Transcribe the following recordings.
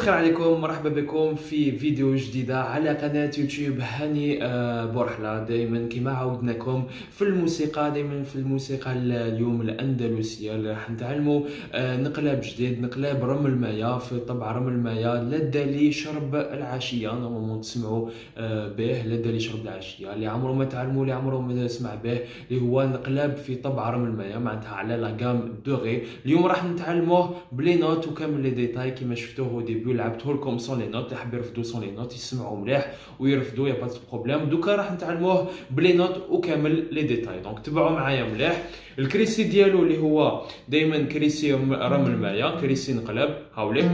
الخير عليكم، مرحبا بكم في فيديو جديدة على قناة يوتيوب هاني بورحلة. دائما كما عودناكم في الموسيقى، دائما في الموسيقى اليوم الأندلسية اللي راح نتعلموا نقلاب جديد، نقلاب رمل مايا. في طبع رمل مايا لدى لي شرب العشية، نورمالمون تسمعوا به. لدى لي شرب العشية اللي عمره ما تعلموا، اللي عمره ما سمع به، اللي هو نقلاب في طبع رمل مايا معناتها على لا غام دوغي. اليوم راح نتعلموه بلي نوت وكامل لي ديتاي كما شفتوه au début. لعبته لكم سون لي نوت، اللي حاب يرفدوا سون لي نوت يسمعوا مليح ويرفدوا، يا با دو بروبليم. دوكا راح نتعلموه بلي نوت وكامل لي ديتاي، دونك تبعوا معايا مليح. الكريسي ديالو اللي هو دائما كريسي رمل مايا، كريسي نقلب هاوليك.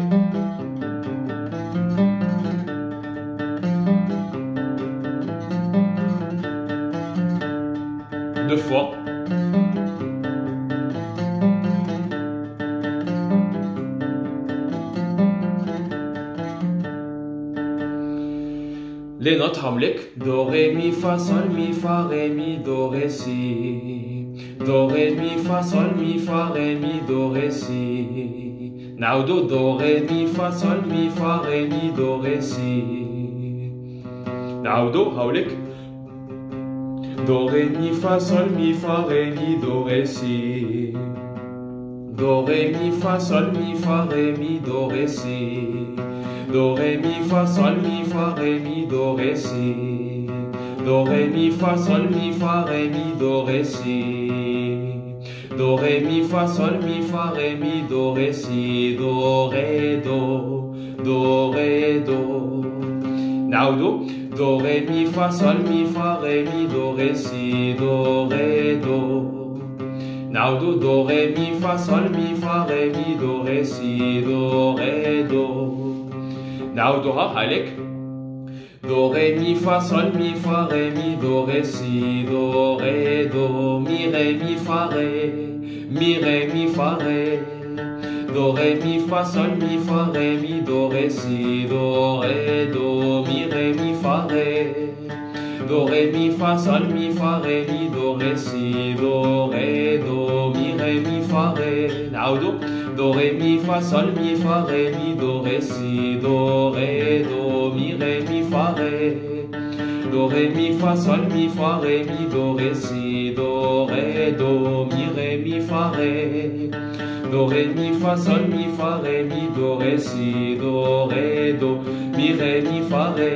دو فوا les notes hamlik. Do ré mi fa sol mi fa ré mi do ré si. Do ré mi fa sol mi fa ré mi do ré si. نعودو do ré mi fa sol mi fa ré mi do ré si. نعودو هاوليك. Do ré mi fa sol mi fa ré mi do ré si. Do ré mi fa sol mi fa ré mi do ré si. Do ré mi fa sol mi fa ré mi do ré si. Do ré mi fa sol mi fa ré mi do ré si. Do ré mi fa sol mi fa ré mi do ré si. Do ré do. Do ré do. نعودو. Do ré mi fa sol mi fa ré mi do ré si. Do ré do. نعودو. Do ré mi fa sol mi fa ré mi do ré si. Do ré do. نعودوها هالك. دو ري مي فا صول مي فا ري مي دو ري سي. دو ري دو مي ري مي فا ري. مي ري مي فا ري. دو ري مي فا صول مي فا ري مي دو ري سي. دو ري دو مي ري مي فا ري. دو ري مي فا صول مي فا ري مي دو ري سي. دو ري دو مي ري مي فا ري. نعودو. Do ré mi fa sol mi fa ré mi do ré si. Do ré do mi ré mi fa ré. Do ré mi fa sol mi fa ré mi do ré si. Do ré do mi ré mi fa ré. Do ré mi fa sol mi fa ré mi do ré si. Do ré do mi ré mi fa ré.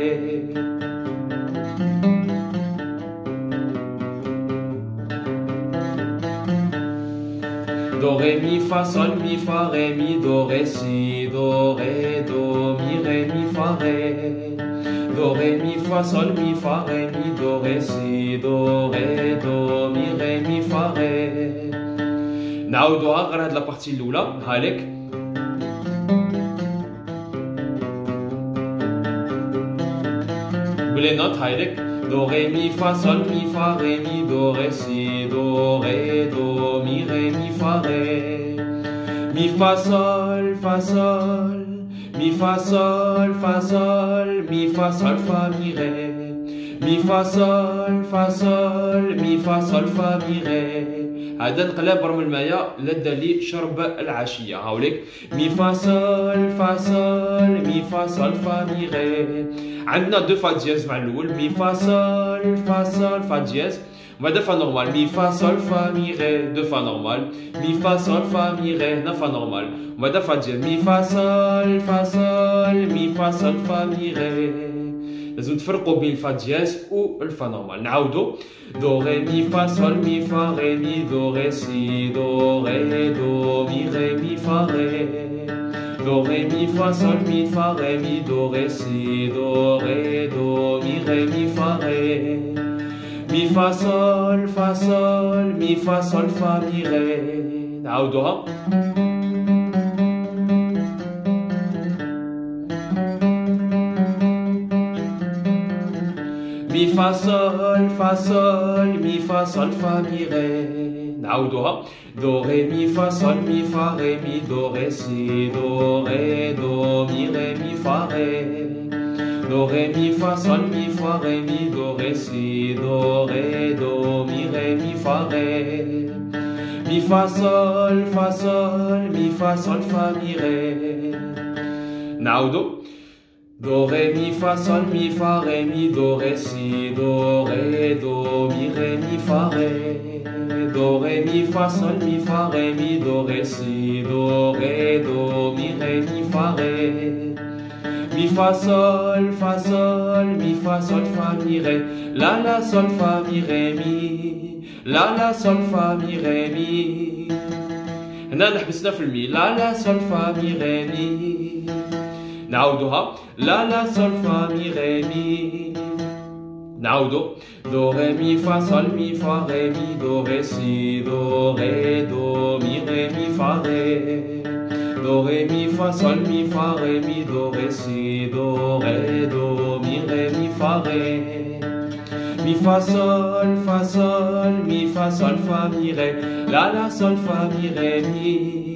Do ré mi fa sol mi fa ré mi do ré si. Do ré do mi ré mi fa ré. Do ré mi fa sol mi fa ré mi do ré si. Do ré do mi ré mi fa ré. نعاودوها غير هاد لابارتي الاولى هالك. بلي نوت هالك. Do ré mi fa sol mi fa ré mi do ré si. Do ré do mi ré mi fa ré. Mi fa sol fa sol. Mi fa sol fa sol. Mi fa sol fa mi ré. Mi fa sol fa sol. Mi fa sol fa mi ré. هذا انقلاب رمل مايا لدى لي شرب العشية هاوليك. مي فا صول فا صول. مي فا صول فا مي ري. عندنا دو فا دياز مع الأول. مي فا صول فا صول فا دياز، وبعد فا نورمال. مي فا صول فا مي ري. دو فا نورمال. مي فا صول فا مي ري. هنا فا نورمال، وبعد فا دياز. مي فا صول فا صول. مي فا صول فا مي ري. لازم تفرقوا بين الفا دياز والفا نورمال. نعاودو. دو ري مي فا صول مي فا ري مي دو ري سي. دو ري دو مي ري مي فا ري. دو ري مي فا صول مي فا ري مي دو ري سي. دو ري دو مي ري مي فا ري. مي فا صول فا صول. مي فا صول فا مي ري. نعاودوها. Mi fa sol fa sol. Mi fa sol fa mi ré. نعاودوها. Do ré mi fa sol mi fa ré mi do ré si. Do ré do mi ré mi fa ré. Do ré mi fa sol mi fa ré mi do ré si. Do ré do mi ré mi fa ré. Mi fa sol fa sol. Mi fa sol fa mi ré. نعاودو. دو ري مي فا صول مي فا ري مي دو ري سي دو ري دو مي ري مي فا ري دو ري مي فا صول مي فا ري مي دو ري سي دو ري دو مي ري مي فا ري mi fa sol mi fa sol fa mi ré la sol fa mi ré mi la sol fa mi ré mi. هنا نحبسنا في المي لا sol fa mi ré mi. نعاودوها لا sol fa mi ré mi. نعاودو دو ري مي فا صول مي فا ري مي دو ري سي دو ري دو مي ري مي فا ري do ré mi fa sol mi fa ré mi do ré si do ré do mi ré mi fa ré mi fa sol mi fa sol fa mi ré la sol fa mi ré mi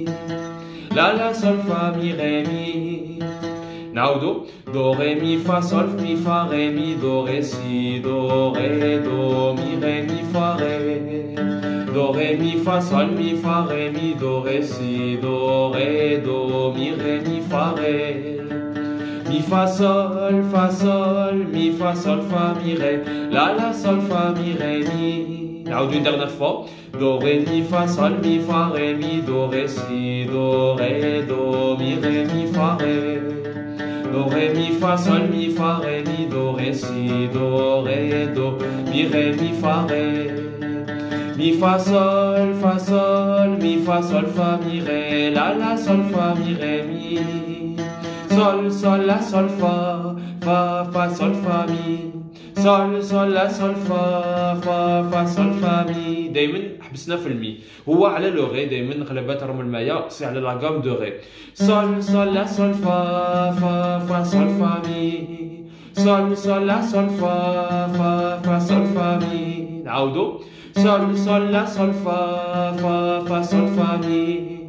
la sol fa mi ré mi. نعاودو do ré mi fa sol mi fa ré mi do ré si do ré do mi ré mi fa ré do ré mi fa sol mi fa ré mi do ré si do ré do mi ré mi fa ré mi fa sol mi fa sol fa mi ré la sol fa mi ré mi. نعاودو une dernière fois do ré mi fa sol mi fa ré mi do ré si do ré do mi ré mi fa ré do ré mi fa sol mi fa ré mi do ré si do ré do mi ré mi fa ré mi fa sol mi fa sol fa mi ré la sol fa mi ré mi sol la sol fa sol fa mi sol la sol fa sol fa mi. دايما حبسنا في المي هو على لو غي دايما غلبات رغم المايا سي على لا غام دو غي sol la sol fa sol fa mi sol la sol fa sol fa mi. نعاودو sol la sol fa sol fa mi.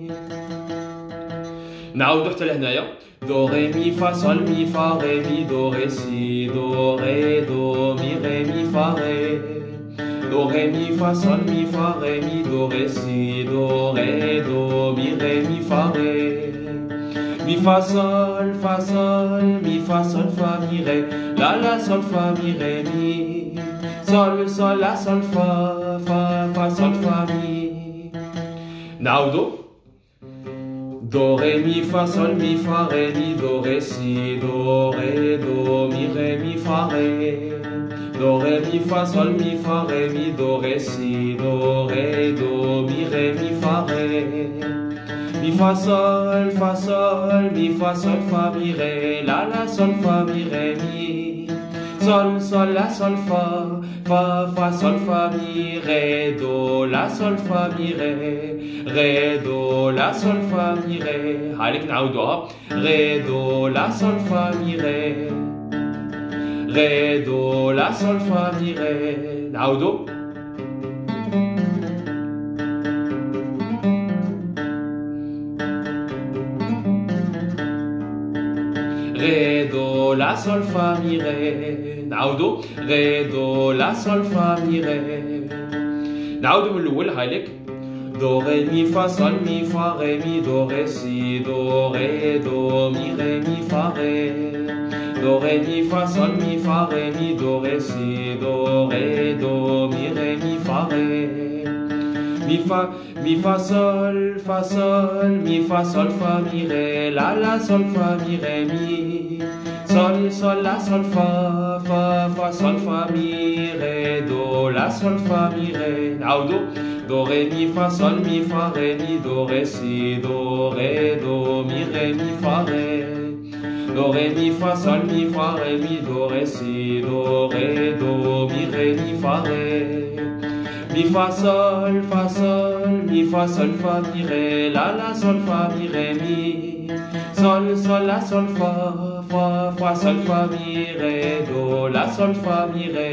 نعاودو حتى لهنايا do ré mi fa sol mi fa ré mi do ré si do ré do mi ré mi fa ré do ré mi fa sol mi fa ré mi do ré si do ré do mi ré mi fa ré mi fa sol mi fa sol fa mi ré la sol fa mi ré mi sol la sol fa sol fa mi. نعاودو do ré mi fa sol mi fa ré mi do ré si do ré do mi ré mi fa ré do ré mi fa sol mi fa ré mi do ré si do ré do mi ré mi fa ré mi fa sol mi fa sol fa mi ré la sol fa mi ré mi sol la sol fa sol fa mi ré do la sol fa mi ré do la sol fa mi ré. هالك نعاودوها ré do la sol fa mi ré do la sol fa mi ré. نعاودو ré do la sol fa mi ré. نعاودو ré do la sol fa mi ré. نعاودو من الأول هالك do ré mi fa sol mi fa ré mi do ré si do ré do mi ré mi fa ré do ré mi fa sol mi fa ré mi do ré si do ré do mi ré mi fa ré mi fa sol mi fa sol fa mi ré la sol fa mi ré mi sol la sol fa sol fa mi ré do la sol fa mi ré. نعاودو do ré mi fa sol mi fa ré mi do ré si do ré do mi ré mi fa ré do ré mi fa sol mi fa ré mi do ré si do ré do mi ré mi fa ré mi fa sol mi fa sol fa mi ré la sol fa mi ré mi sol la sol fa sol fa mi ré do la sol fa mi ré.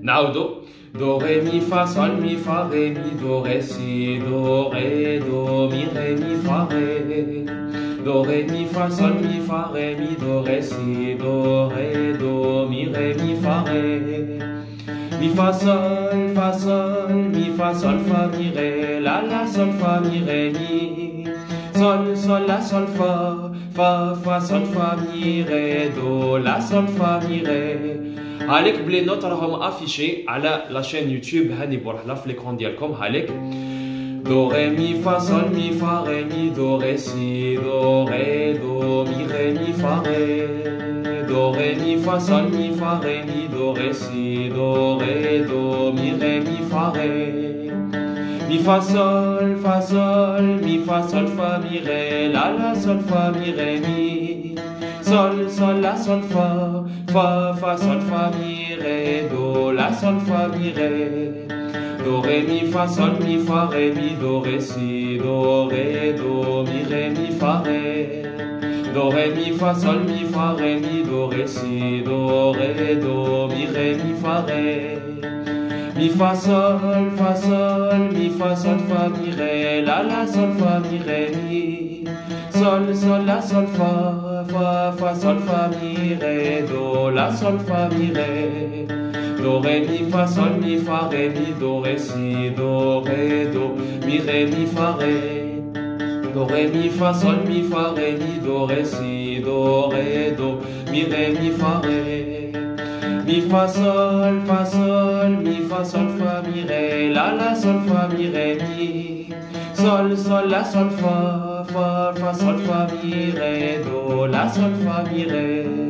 نعاودو دو ري مي فا صول مي فا ري مي دو ري سي دو ري دو مي ري مي فا ري دو ري مي فا صول مي فا ري مي دو ري سي دو ري دو مي ري مي فا ري mi fa sol mi fa sol fa mi ré la sol fa mi ré mi sol la sol fa sol fa mi ré do la sol fa mi ré. هالك بلي نوت راهم افيشي على لا شين يوتيوب هاني بورحله في ليكرون ديالكم. هالك دو ري مي فا صول مي فا ري مي دو ري سي دو ري دو مي ري مي فا ري do ré mi fa sol mi fa ré mi do ré si do ré do mi ré mi fa ré mi fa sol mi fa sol fa mi ré la sol fa mi ré mi sol la sol fa sol fa mi ré do la sol fa mi ré do ré mi fa sol mi fa ré mi do ré si do ré do mi ré mi fa ré do ré mi fa sol mi fa ré mi do ré si do ré do mi ré mi fa ré mi fa sol mi fa sol fa mi ré la sol fa mi ré mi sol la sol fa sol fa mi ré do la sol fa mi ré do ré mi fa sol mi fa ré mi do ré si do ré do mi ré mi fa ré do ré mi fa sol mi fa ré mi do ré si do ré do mi ré mi fa ré mi fa sol mi fa sol fa mi ré la sol fa mi ré mi sol la sol fa sol fa mi ré do la sol fa mi ré.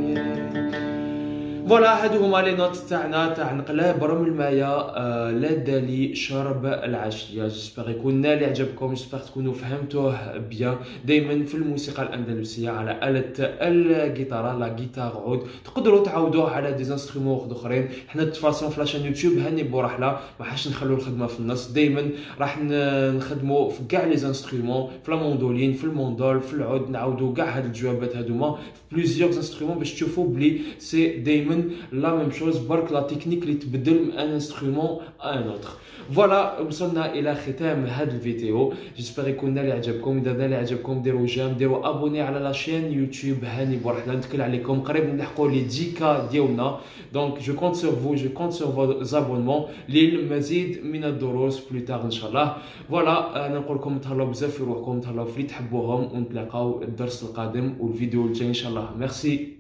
فوالا هادو هما لي نوت تاعنا تاع نقلاب رمل المايا لدالي شرب العشيه. جيسبر يكون نال عجبكم، جيسبر تكونوا فهمتوه بيان. دائما في الموسيقى الاندلسيه على آلة الجيتار لا جيتار عود تقدروا تعاودوه على دي انسترومون اخرين. حنا تفاصيل في لاشين يوتيوب هاني بورحله ما حاش نخلوا الخدمه في النص، دائما راح نخدموا في كاع لي انسترومون، في الموندولين في الموندول في العود، نعاودوا كاع هاد الجوابات هادوما في بليزيور انسترومون باش تشوفوا بلي سي دائما لا ميم شوز، برك لا تكنيك اللي تبدل من ان انسترومون ان اوتر. فوالا وصلنا الى ختام هذا الفيديو. جيسبر يكون نال عجبكم. اذا نال عجبكم ديروا جيم، ديروا ابوني على لاشين يوتيوب هاني بورحله. نتكل عليكم قريب نلحقوا لي 10K ديالنا. دونك جو كونت سور فو، جو كونت سور فو زابونمون للمزيد من الدروس بلو تاغ ان شاء الله. فوالا انا نقول لكم تهلاو بزاف في روحكم، تهلاو في اللي تحبوهم، ونتلاقاو الدرس القادم والفيديو الجاي ان شاء الله. ميرسي.